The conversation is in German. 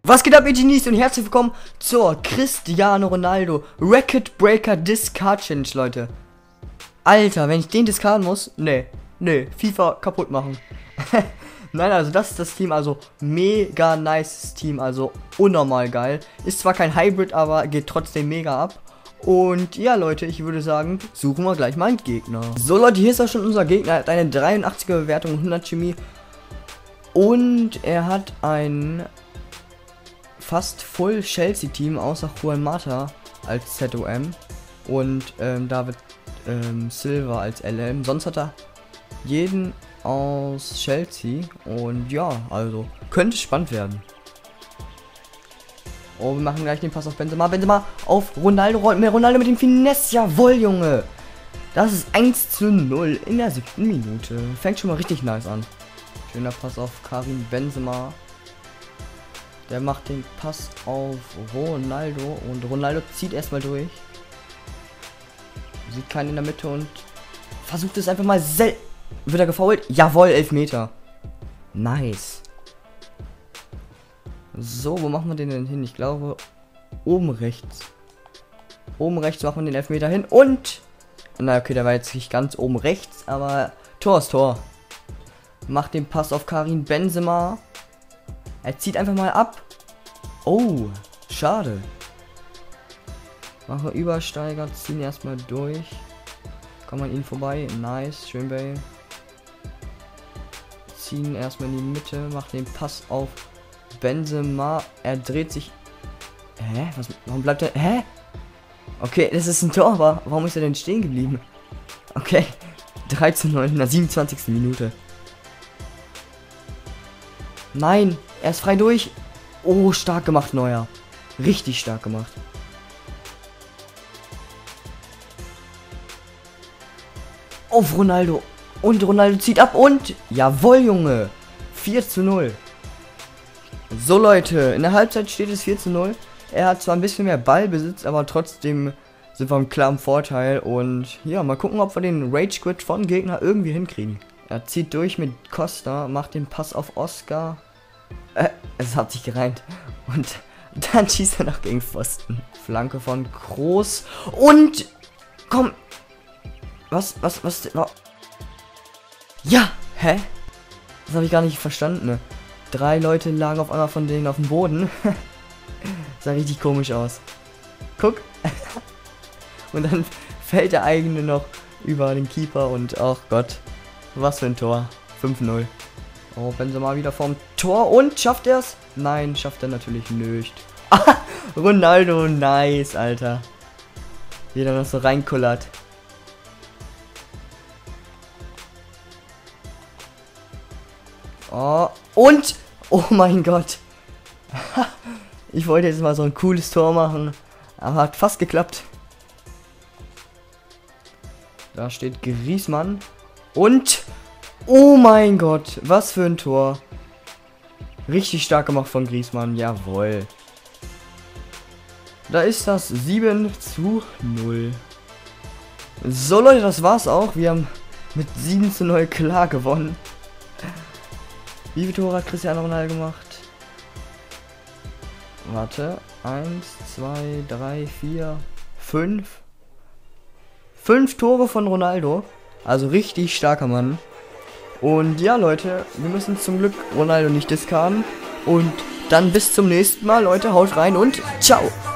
Was geht ab, ihr Genies, und herzlich willkommen zur Cristiano Ronaldo Record Breaker Discard Challenge, Leute. Alter, wenn ich den discarden muss, nee, FIFA kaputt machen. Nein, also das ist das Team, also mega nice Team, also unnormal geil. Ist zwar kein Hybrid, aber geht trotzdem mega ab. Und ja, Leute, ich würde sagen, suchen wir gleich mal einen Gegner. So, Leute, hier ist auch schon unser Gegner. Er hat eine 83er Bewertung, 100 Chemie. Und er hat ein fast Full Chelsea Team, außer Juan Mata als ZOM. Und David Silva als LM. Sonst hat er jeden aus Chelsea. Und ja, also könnte spannend werden. Oh, wir machen gleich den Pass auf Benzema. Benzema auf Ronaldo. Ronaldo mit dem Finesse. Jawohl, Junge. Das ist 1:0 in der 7. Minute. Fängt schon mal richtig nice an. Schöner Pass auf Karim Benzema. Der macht den Pass auf Ronaldo. Und Ronaldo zieht erstmal durch. Sieht keinen in der Mitte und versucht es einfach mal selbst. Wird er gefoult? Jawohl, Elfmeter. Nice. So, wo machen wir den denn hin? Ich glaube, oben rechts. Oben rechts machen wir den Elfmeter hin. Und, na okay, der war jetzt nicht ganz oben rechts, aber Tor ist Tor. Macht den Pass auf Karim Benzema. Er zieht einfach mal ab. Oh, schade. Machen wir Übersteiger, ziehen erstmal durch. Kommt man ihn vorbei. Nice, schön bei. Ziehen erstmal in die Mitte, macht den Pass auf Benzema. Er dreht sich. Hä? Was? Warum bleibt er? Hä? Okay, das ist ein Tor, aber warum ist er denn stehen geblieben? Okay. 13:9 in der 27. Minute. Nein, er ist frei durch. Oh, stark gemacht, Neuer. Richtig stark gemacht. Auf Ronaldo. Und Ronaldo zieht ab und... Jawohl, Junge. 4:0. So, Leute. In der Halbzeit steht es 4:0. Er hat zwar ein bisschen mehr Ballbesitz, aber trotzdem sind wir im klaren Vorteil. Und ja, mal gucken, ob wir den Rage Quit von Gegner irgendwie hinkriegen. Er zieht durch mit Costa, macht den Pass auf Oscar. Es hat sich gereimt. Und dann schießt er noch gegen Pfosten. Flanke von Kroos. Und... Komm. Was? Ja, hä? Das habe ich gar nicht verstanden. Ne? 3 Leute lagen auf einmal von denen auf dem Boden. Sah richtig komisch aus. Guck. Und dann fällt der eigene noch über den Keeper und ach Gott. Was für ein Tor. 5:0. Oh, Benzema wieder vorm Tor und schafft er es? Nein, schafft er natürlich nicht. Ronaldo, nice, Alter. Wie er noch so reinkullert. Oh, und... Oh mein Gott. Ich wollte jetzt mal so ein cooles Tor machen, aber hat fast geklappt. Da steht Griezmann. Und... Oh mein Gott, was für ein Tor. Richtig stark gemacht von Griezmann, jawohl. Da ist das 7:0. So, Leute, das war's auch. Wir haben mit 7:0 klar gewonnen. Wie viele Tore hat Cristiano Ronaldo gemacht? Warte. 1, 2, 3, 4, 5. 5 Tore von Ronaldo. Also richtig starker Mann. Und ja, Leute, wir müssen zum Glück Ronaldo nicht discarden. Und dann bis zum nächsten Mal, Leute. Haut rein und ciao.